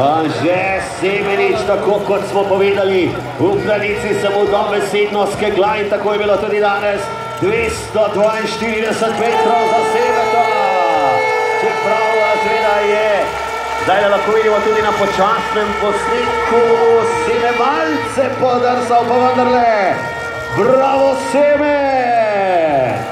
Anže Semenič, tako kot smo povedali, v Planici se mu dobesedno skegla in tako je bilo tudi danes. 242 metrov za Semeta. Čeprav seveda je, zdaj lahko vidimo tudi na počasnem posnetku, Seme malce podrsal, pa vendarle. Bravo Seme!